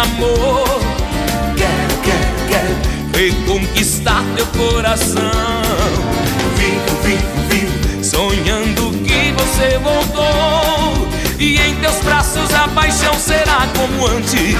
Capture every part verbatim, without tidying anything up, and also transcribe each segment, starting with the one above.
amor. Quero, quero, quero reconquistar teu coração. Vivo, vivo, vivo sonhando que você voltou, e em teus braços a paixão será como antes.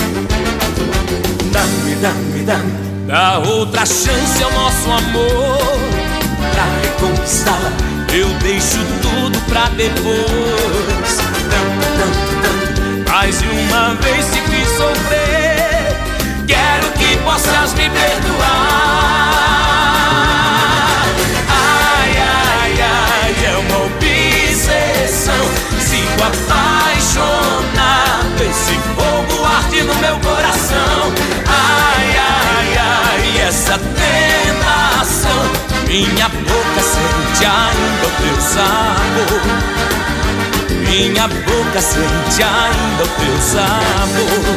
Dá-me, dá-me, dá-me, dá outra chance ao nosso amor. Pra reconquistá-la eu deixo tudo pra depois. Tanto, tanto, tanto, mais de uma vez te fiz sofrer. Quero que possas me perdoar. Ai, ai, ai, é uma obsessão. Sigo apaixonado, esse fogo arde no meu coração. Ai, ai, ai, essa tentação. Minha boca sente ainda o teu sabor. Minha boca sente ainda o teu sabor.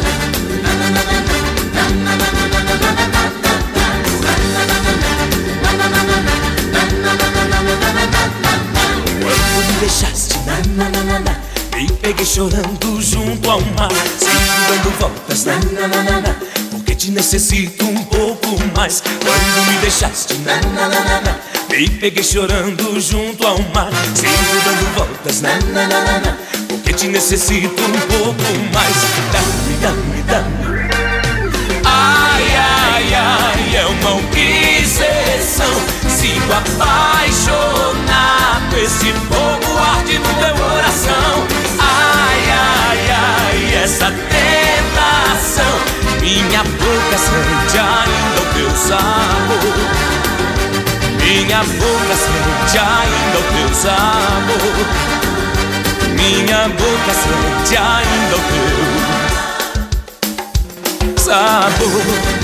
Quando me deixaste, na, na, na, na, na, me peguei chorando junto ao mar, sempre dando voltas, na, na, na, na, na, porque te necessito um pouco mais. Quando me deixaste, na, na, na, na, na, me peguei chorando junto ao mar, sempre dando voltas, na, na, na, na, na, porque te necessito um pouco mais. Dá-me, dá-me, dá-me. Ai, ai, ai, é uma obsessão. Sigo apaixonado, esse fogo arde no meu coração. Ai, ai, ai, essa tentação. Minha boca sente ainda o teu sabor. Minha boca sente ainda o teu sabor. Minha boca sente ainda o teu sabor.